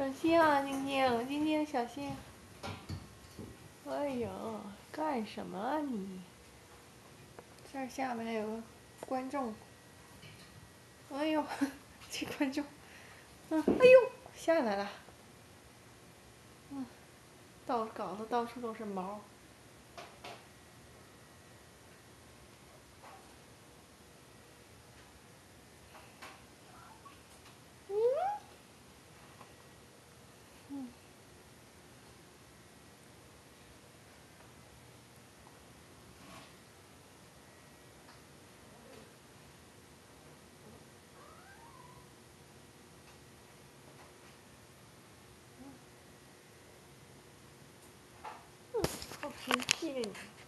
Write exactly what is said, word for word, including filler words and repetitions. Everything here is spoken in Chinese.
小心啊，晶晶，晶晶小心！哎呦，干什么啊你？这儿下面有个观众。哎呦，这观众，嗯，哎呦，下来了。嗯，到搞得到处都是毛。嗯。嗯。好生气呀你！